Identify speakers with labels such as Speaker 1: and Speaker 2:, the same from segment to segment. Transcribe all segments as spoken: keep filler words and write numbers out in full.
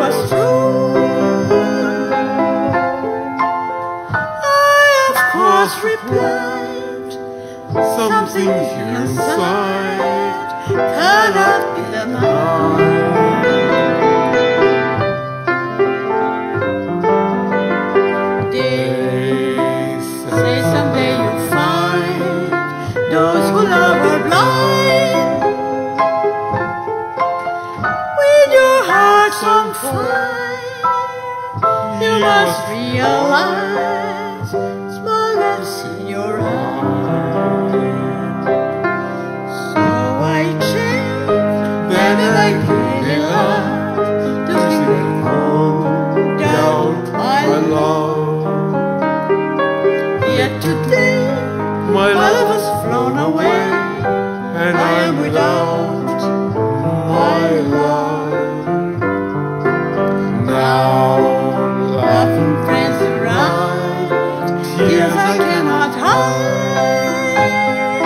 Speaker 1: was true. I of course replied, something here inside cannot be denied. They say someday you'll find those who love are blind. With your hearts on fire, you must realize smallness in your eyes. So I changed, then I really loved to think down my love. Yet today my love has flown away, and I am without my love. Now laughing friends around, tears I cannot hide.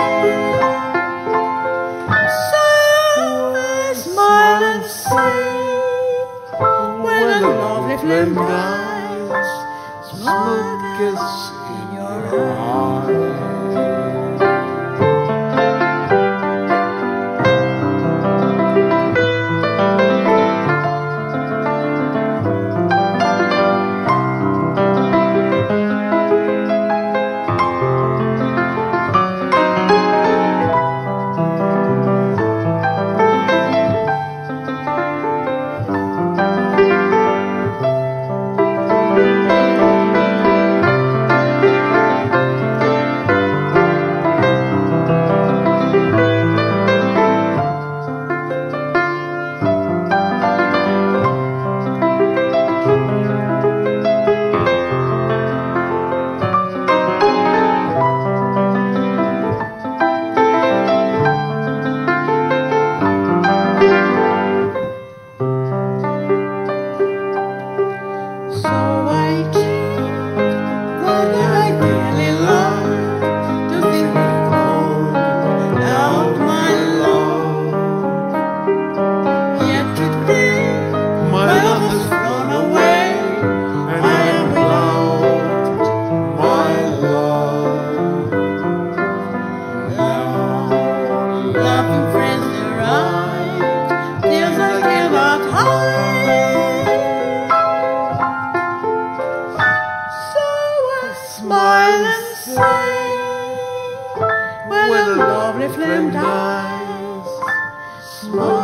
Speaker 1: So I smile and say, when a lovely flame dies, smoke is in your eyes. Smile and say, when a lovely flame dies, smile.